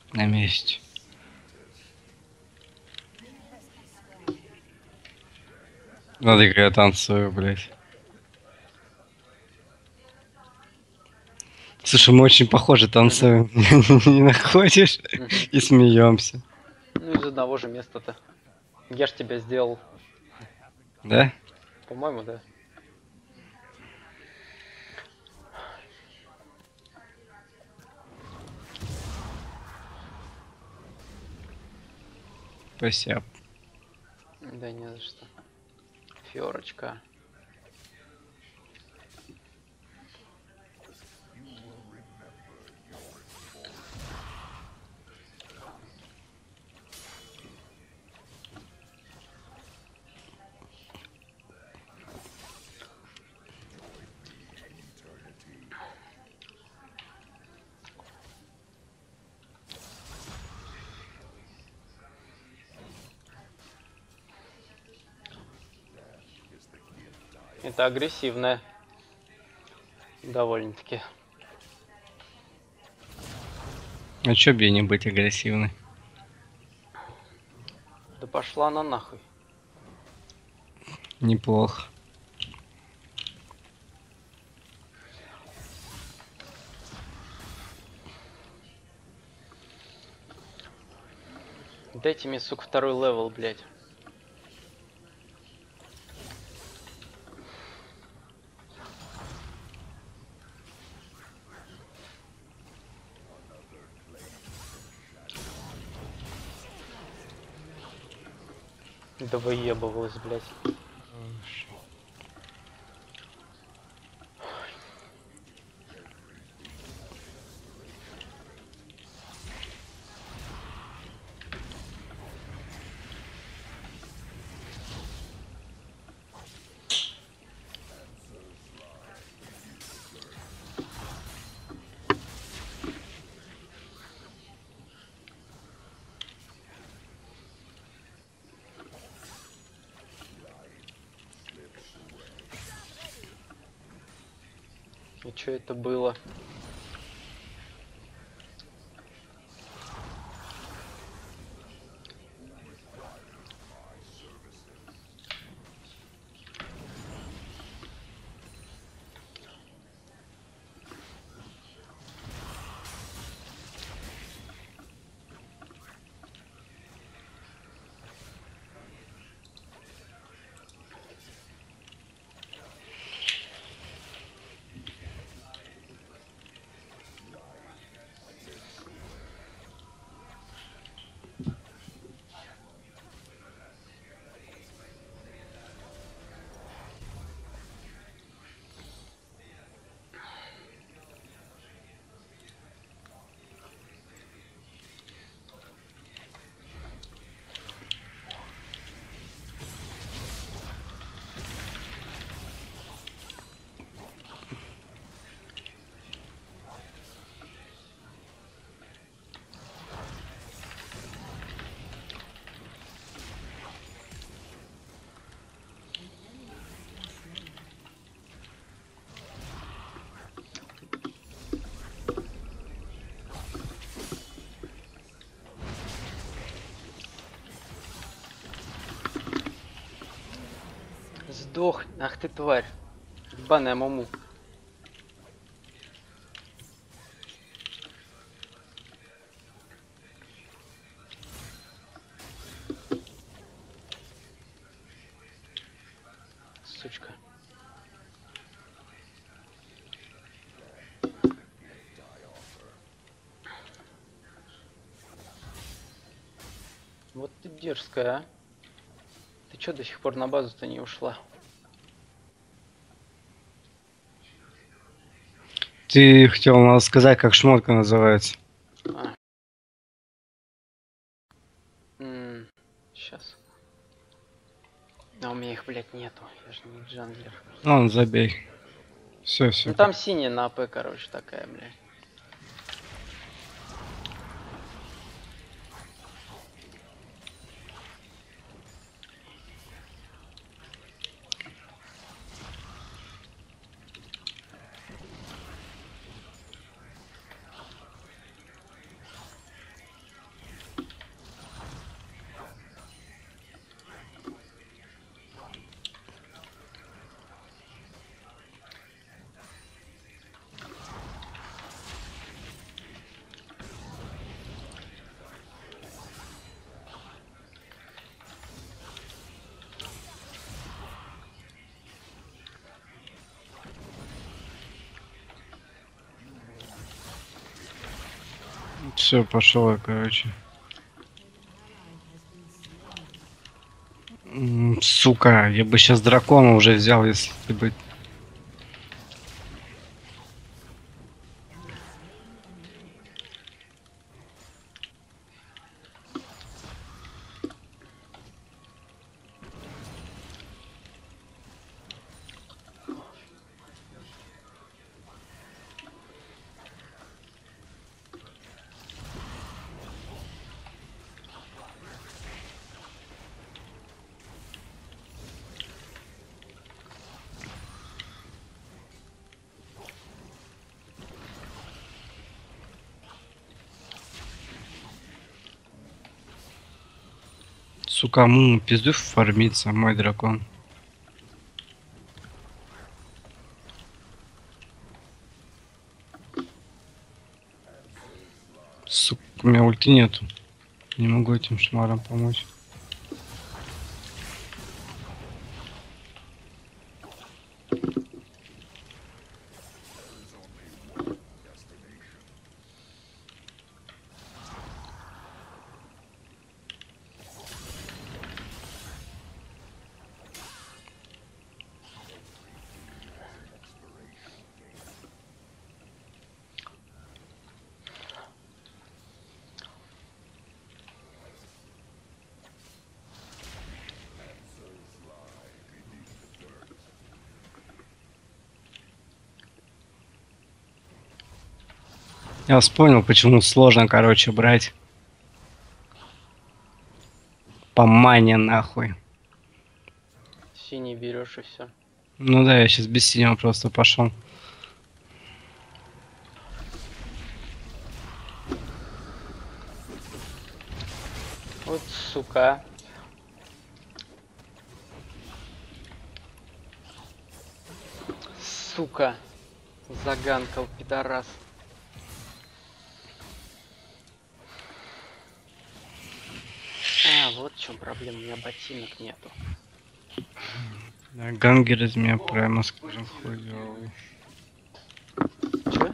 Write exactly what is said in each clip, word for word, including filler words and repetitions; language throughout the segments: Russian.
На месте. Надо, как я танцую, блядь. Слушай, мы очень похожи танцуем. Не находишь? И смеемся. Ну, из одного же места-то. Я ж тебя сделал. Да? По-моему, да. Спасибо. Да не за что. Фиорочка. Это агрессивная. Довольно-таки. А чё б ей не быть агрессивной? Да пошла она нахуй. Неплохо. Дайте мне, сука, второй левел, блядь. Да выебывалась, блядь. И что это было? Сдох, ах ты тварь. Ебаная муму. Сучка. Вот ты дерзкая, а. Ты чё до сих пор на базу-то не ушла? Ты хотел надо сказать, как шмотка называется. А. М-м, сейчас. А у меня их, блядь, нету. Я же не джанглер. Ну, забей. Все, все. Ну там синяя на АП, короче, такая, блядь. Все, пошел я, короче. М, Сука, я бы сейчас дракона уже взял, если бы... Сука, му, пизду фармится мой дракон. Сука, у меня ульти нету. Не могу этим шмарам помочь. Я вас понял, почему сложно, короче, брать. По мане нахуй. Синий берешь и все. Ну да, я сейчас без синего просто пошел. Вот сука. Сука. Заганкал, пидорас. А, вот в чем проблема, у меня ботинок нету. Да, гангер из меня прямо скажем хуёвый. Чё?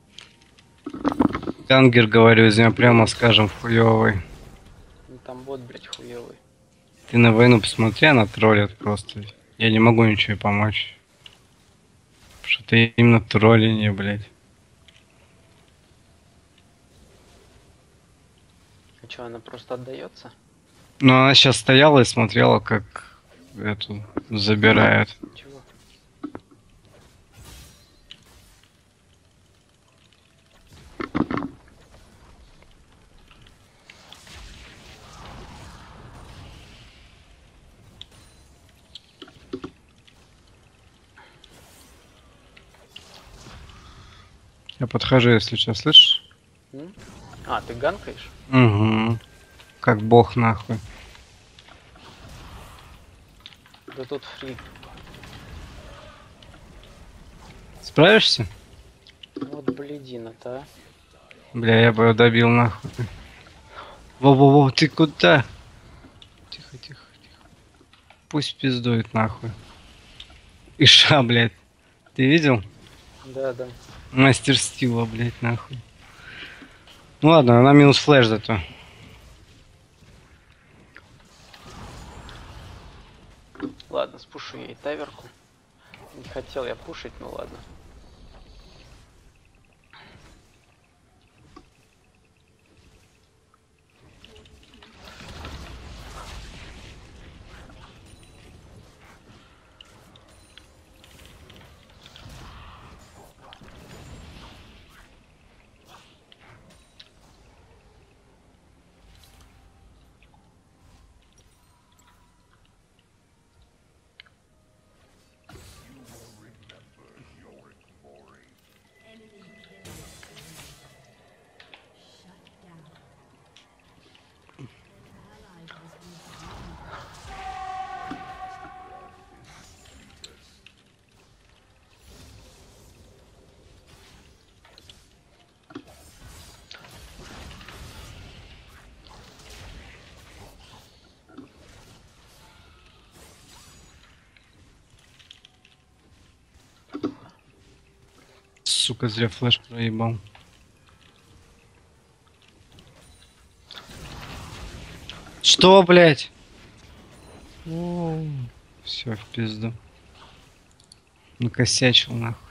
Гангер, говорю, из меня прямо скажем хуёвый. Ну там бот, блять, хуёвый. Ты на войну посмотри, она троллит просто. Я не могу ничего ей помочь. Потому что ты именно тролление, блядь. А чё, она просто отдается? Ну, она сейчас стояла и смотрела, как эту забирает. Чего? Я подхожу, если что, слышишь? М? А, ты ганкаешь? Угу. Как бог нахуй. Да тут фрик. Справишься? Вот блядина-то, а. Бля, я бы его добил нахуй. Во-во-во, ты куда? Тихо, тихо, тихо. Пусть пиздует нахуй. Иша, блядь. Ты видел? Да, да. Мастер стила, блядь, нахуй. Ну ладно, она минус флеш зато. Ладно, спушу ей таверку. Не хотел я пушить, ну ладно. Сука, зря флеш проебал. Что, блядь? Все, в пизду. Накосячил нахуй.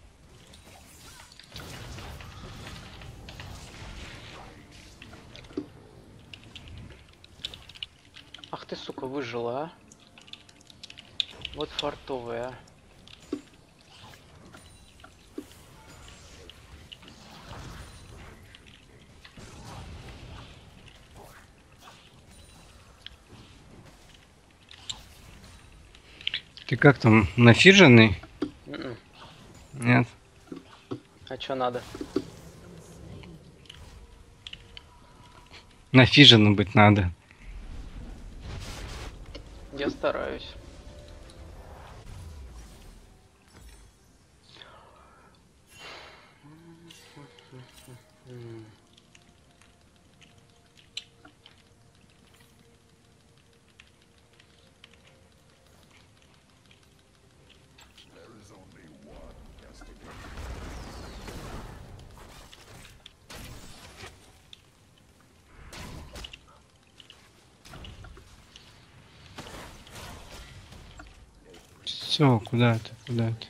Ах ты, сука, выжила, а? Вот фартовая, а. Ты как там, нафиженный? М-м. Нет. А чё надо? Нафиженным быть надо. Я стараюсь. М. Все, куда ты, куда ты?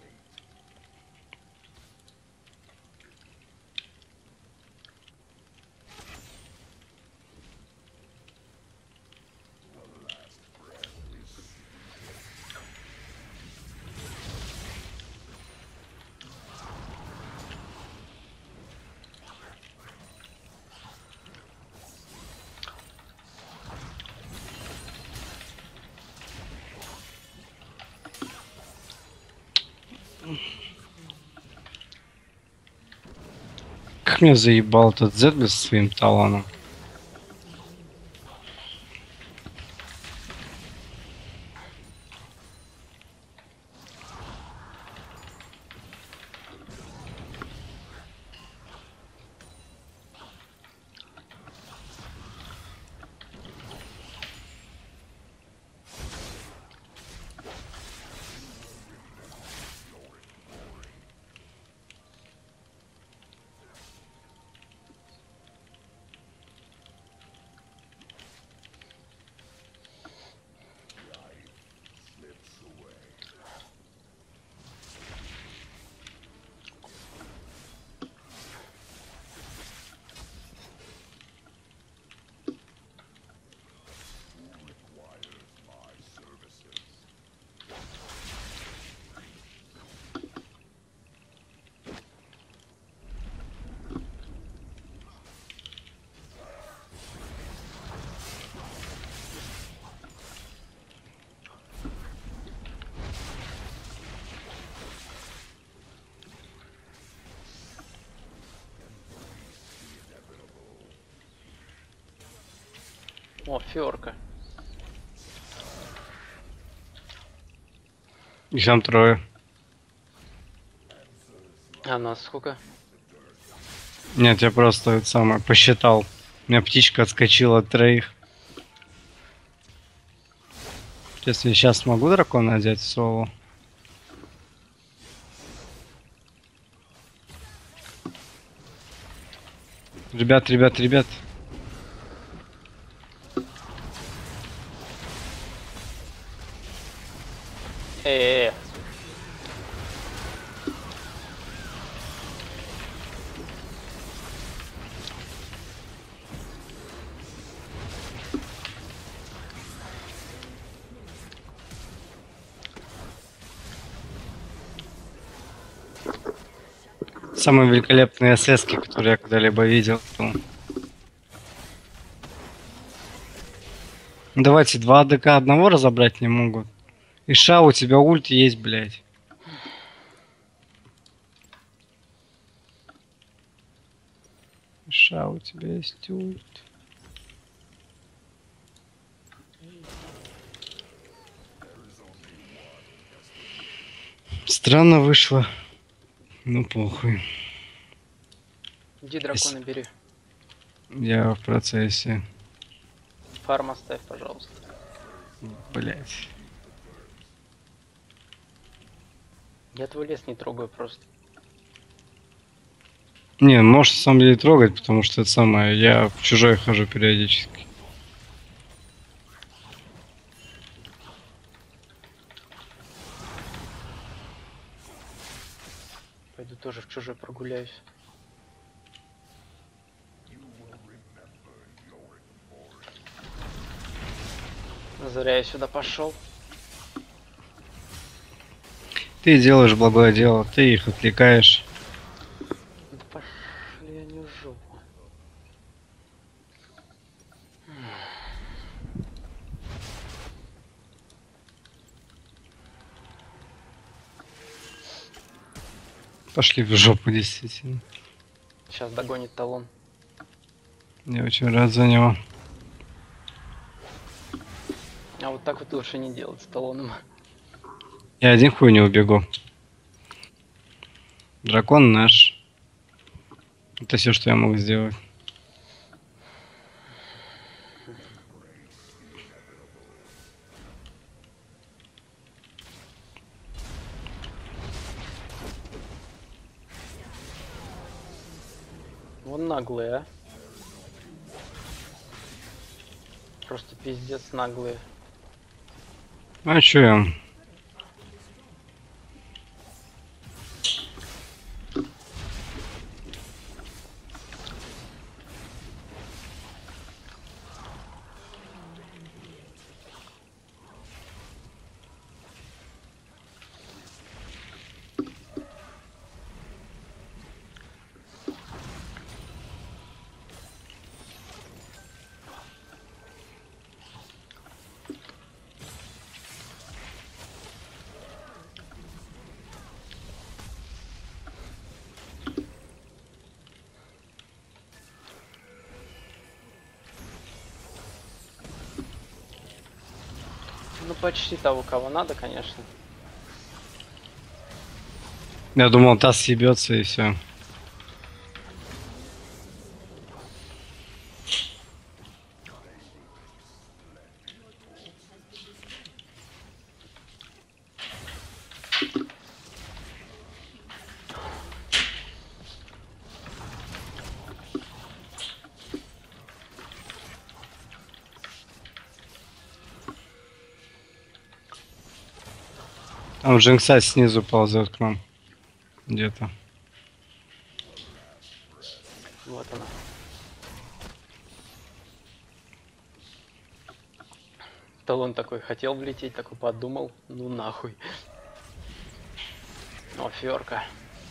Как меня заебал этот Z без своим таланом. О, фиорка. Их там трое. А нас сколько? Нет, я просто это самое посчитал. У меня птичка отскочила от троих. Если я сейчас могу дракона взять в соло. Ребят, ребят, ребят. Э-э-э. Самые великолепные эсэски, которые я когда-либо видел. Давайте два АДК одного разобрать не могут. Иша, у тебя ульт есть, блядь. Иша, у тебя есть ульт. Странно вышло. Ну похуй. Иди дракона бери. Я в процессе. Фарм оставь, пожалуйста. Блять. Я твой лес не трогаю просто. Не, можешь на самом деле трогать, потому что это самое, я в чужой хожу периодически. прогуляюсь. Зря я сюда пошел. Ты делаешь благое дело, ты их отвлекаешь. Да пошли они в жопу. Пошли в жопу, действительно. Сейчас догонит талон. Я очень рад за него. А вот так вот лучше не делать с талоном. Я один хуй не убегу. Дракон наш. Это все, что я могу сделать. Вон наглые, а. Просто пиздец наглые. А чё я? Ну почти того, кого надо, конечно. Я думал, таз съебется и все. Там Джинкса снизу ползет к нам. Где-то. Вот она. Талон такой хотел влететь, такой подумал, ну нахуй. О, фёрка.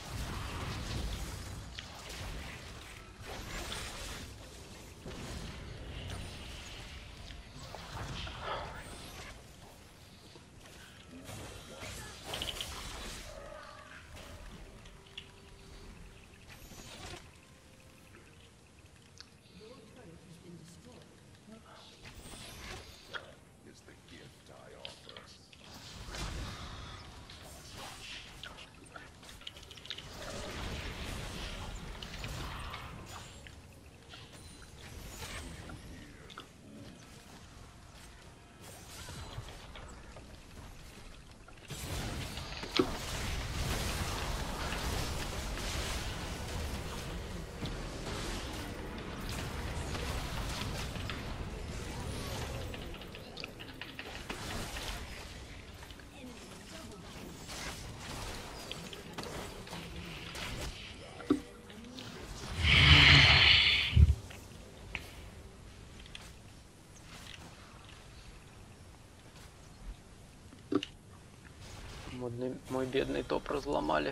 Модный, мой бедный топ разломали.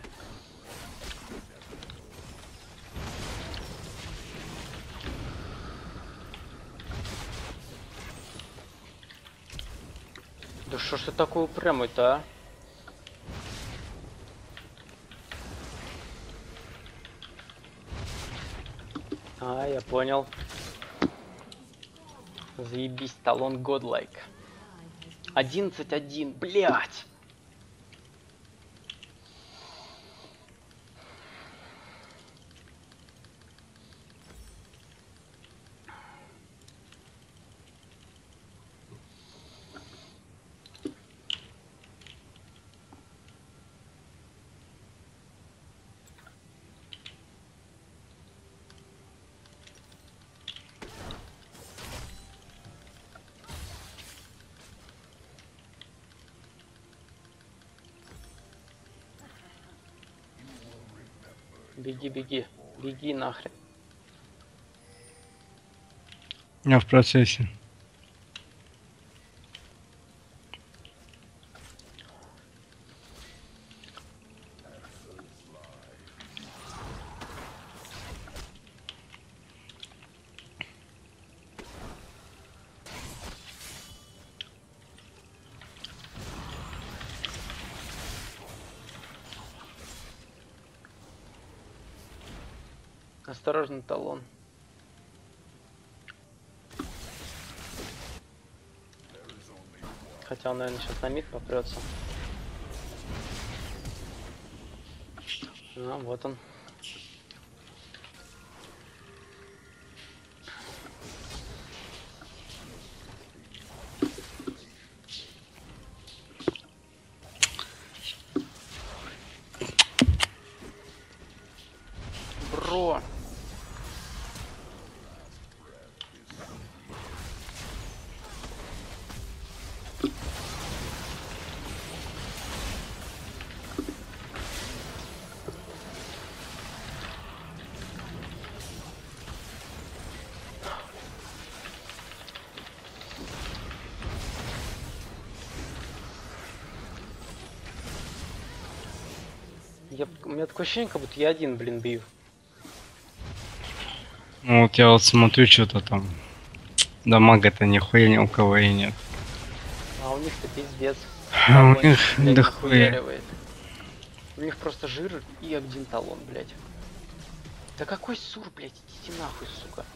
Да что ж ты такой упрямый-то, а? А, я понял. Заебись, талон годлайк. одиннадцать один, блять! Беги, беги. Беги нахрен. Я в процессе. Осторожно, талон. Хотя он, наверное, сейчас на мид попрется. А, вот он. Бро. Я, у меня такое ощущение, как будто я один, блин, бью. Ну вот я вот смотрю, что-то там. Дамага-то нихуя ни у кого и нет. А у них-то пиздец. А у Талончик, них блядь, дохуя. нахуяривает. У них просто жир и один талон, блядь. Да какой сур, блядь, идите нахуй, сука.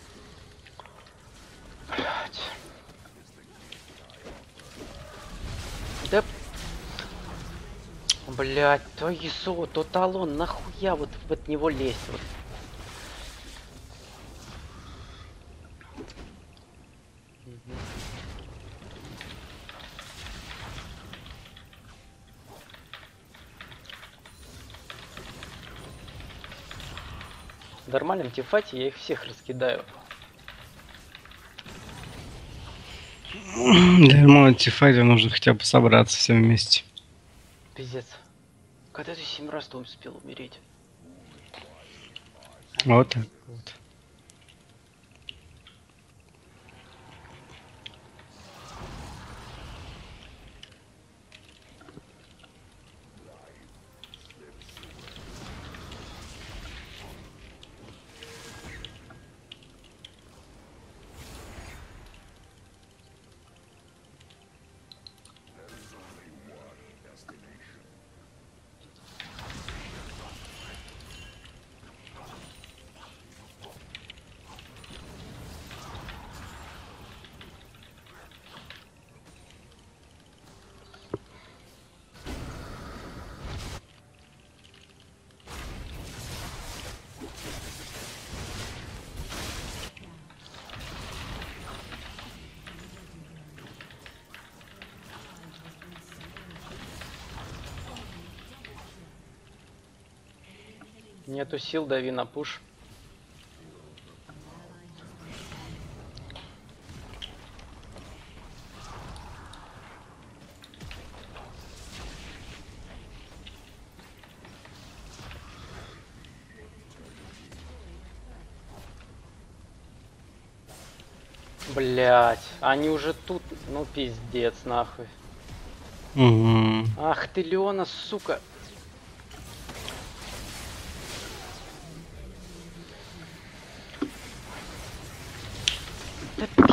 Блядь. Да... Блядь, то ЕСО, то талон, нахуя вот в него лезть, вот. Мгм. В нормальном тифате я их всех раскидаю. Для моего тифайта нужно хотя бы собраться все вместе. Пиздец. Когда ты семь раз-то успел умереть? Вот так вот. Нету сил, дави на пуш. Блять, они уже тут, ну пиздец, нахуй. Угу. Ах ты, Леона, сука. Да